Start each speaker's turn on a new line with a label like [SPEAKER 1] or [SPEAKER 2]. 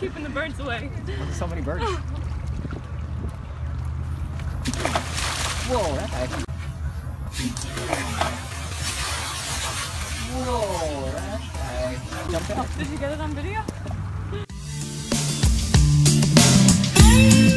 [SPEAKER 1] keeping the birds away.
[SPEAKER 2] There's so many birds. Whoa, that guy. Whoa, that guy jumped out.
[SPEAKER 1] Did you get it on video?